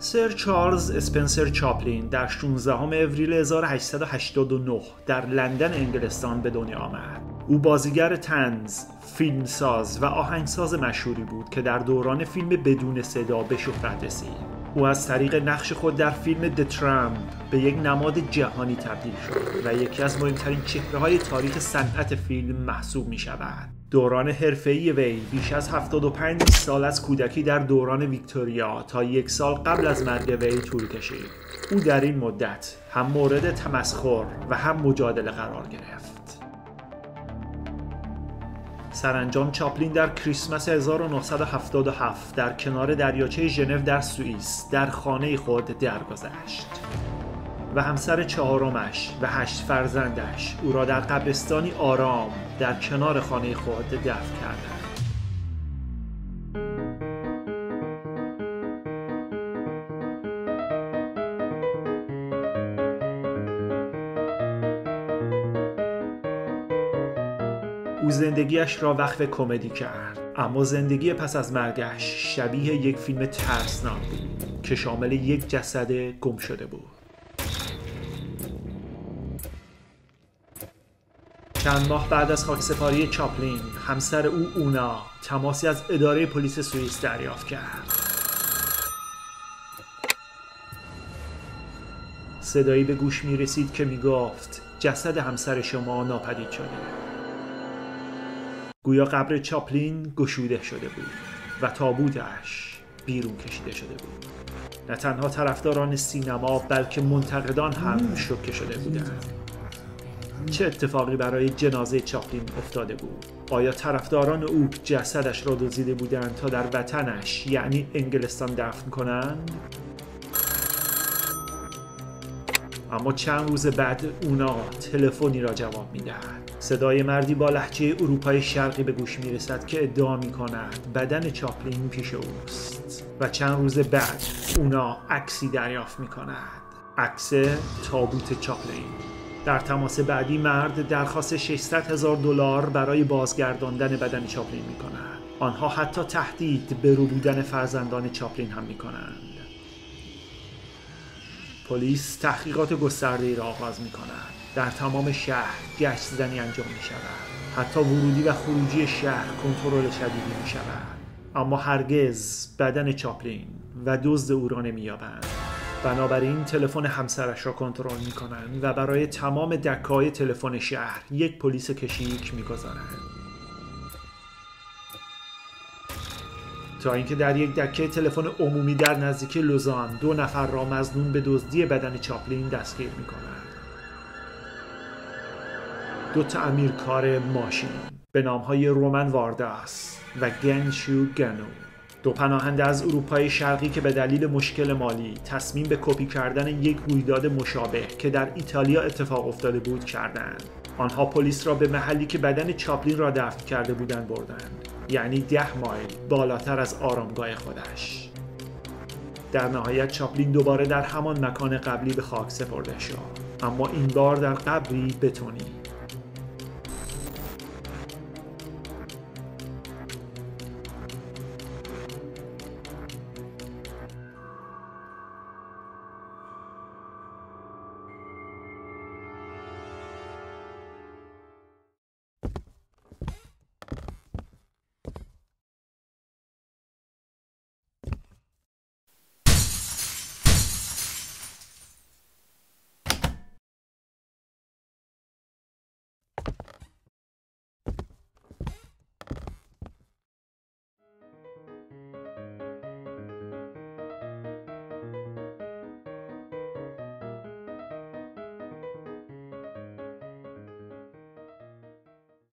سر چارلز اسپنسر چاپلین در 16 اپریل 1889 در لندن انگلستان به دنیا آمد. او بازیگر طنز، فیلمساز و آهنگساز مشهوری بود که در دوران فیلم بدون صدا به شهرت رسید. او از طریق نقش خود در فیلم د ترامپ به یک نماد جهانی تبدیل شد و یکی از مهمترین چهره‌های تاریخ صنعت فیلم محسوب می‌شود. دوران حرفه‌ای وی بیش از 75 سال از کودکی در دوران ویکتوریا تا 1 سال قبل از مرگ وی طول کشید. او در این مدت هم مورد تمسخر و هم مجادله قرار گرفت. سرانجام چاپلین در کریسمس 1977 در کنار دریاچه ژنو در سوئیس در خانه خود درگذشت و همسر 4مش و 8 فرزندش او را در قبرستانی آرام در کنار خانه خود دفن کردند. او زندگیش را وقف کمدی کرد، اما زندگی پس از مرگش شبیه یک فیلم ترسناک بود که شامل یک جسد گم شده بود. چند ماه بعد از خاکسپاری چاپلین، همسر او اونا تماسی از اداره پلیس سوئیس دریافت کرد. صدایی به گوش می رسید که می گفت جسد همسر شما ناپدید شده. گویا قبر چاپلین گشوده شده بود و تابوتش بیرون کشیده شده بود. نه تنها طرفداران سینما بلکه منتقدان هم شوکه شده بودند. چه اتفاقی برای جنازه چاپلین افتاده بود؟ آیا طرفداران او جسدش را دزدیده بودند تا در وطنش یعنی انگلستان دفن کنند؟ اما چند روز بعد اونا تلفنی را جواب میدهد. صدای مردی با لهجه اروپای شرقی به گوش میرسد که ادعا میکند بدن چاپلین پیش اوست و چند روز بعد اونا عکسی دریافت میکند. عکس تابوت چاپلین. در تماس بعدی مرد درخواست $600,000 برای بازگرداندن بدن چاپلین میکند. آنها حتی تهدید به رو بودن فرزندان چاپلین هم میکنند. پلیس تحقیقات گسترده‌ای را آغاز می‌کند. در تمام شهر گشت‌زنی انجام می‌شود. حتی ورودی و خروجی شهر کنترل شدیدی می‌شود. اما هرگز بدن چاپلین و دزد او را نمی‌یابند. بنابراین تلفن همسرش را کنترل می‌کنند و برای تمام دکه‌های تلفن شهر یک پلیس کشیک می‌گذارند. تا اینکه در یک دکه تلفن عمومی در نزدیکی لوزان 2 نفر را مظنون به دزدی بدن چاپلین دستگیر می‌کنند. 2 تعمیرکار ماشین به نام‌های رومن وارداس و گنشو گنو، 2 پناهنده از اروپای شرقی که به دلیل مشکل مالی تصمیم به کپی کردن یک رویداد مشابه که در ایتالیا اتفاق افتاده بود کردند. آنها پلیس را به محلی که بدن چاپلین را دفن کرده بودند بردند، یعنی 10 مایل بالاتر از آرامگاه خودش. در نهایت چاپلین دوباره در همان مکان قبلی به خاک سپرده شد، اما این بار در قبری بتونی.